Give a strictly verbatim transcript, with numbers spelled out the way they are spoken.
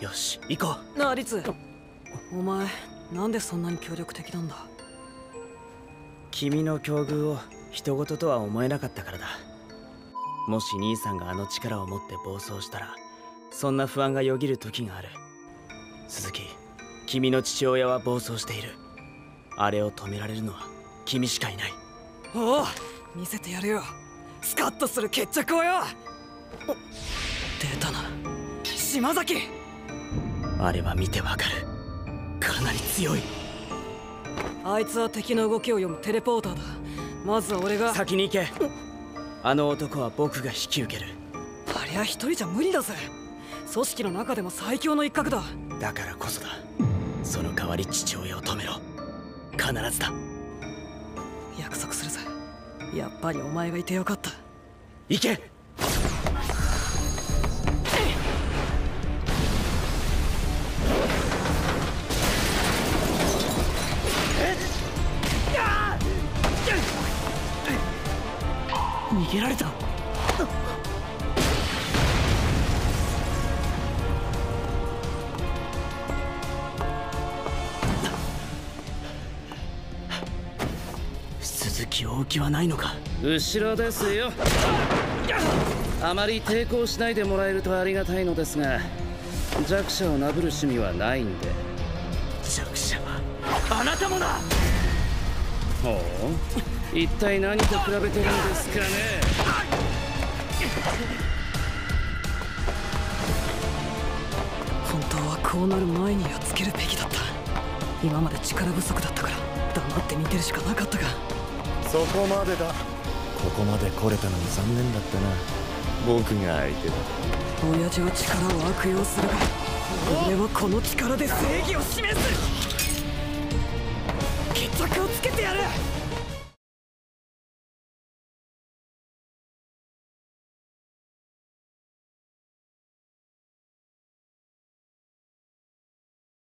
よし行こう。 なあリツ、お前なんでそんなに協力的なんだ？ 君の境遇を人事とは思えなかったからだ。もし兄さんがあの力を持って暴走したらそんな不安がよぎる時がある。鈴木、君の父親は暴走している。あれを止められるのは君しかいない。 おお、見せてやるよ、スカッとする決着をよ。出たな、島崎。 あれは見てわかる。かなり強い。 あいつは敵の動きを読むテレポーターだ。まずは俺が先に行け。あの男は僕が引き受ける。 ありゃ一人じゃ無理だぜ。組織の中でも最強の一角だ。 だからこそだ。その代わり父親を止めろ。必ずだ。 約束するぜ。やっぱりお前がいてよかった。 行け。逃げられた。鈴木を置きはないのか。 後ろですよ。あまり抵抗しないでもらえるとありがたいのですが、弱者をなぶる趣味はないんで。 弱者はあなたもだ。 ほう、一体何と比べてるんですかね。 本当はこうなる前にやっつけるべきだった。今まで力不足だったから黙って見てるしかなかったが。 そこまでだ。ここまで来れたのに残念だったな。僕が相手だ。 親父は力を悪用するが、俺はこの力で正義を示す。決着をつけてやる。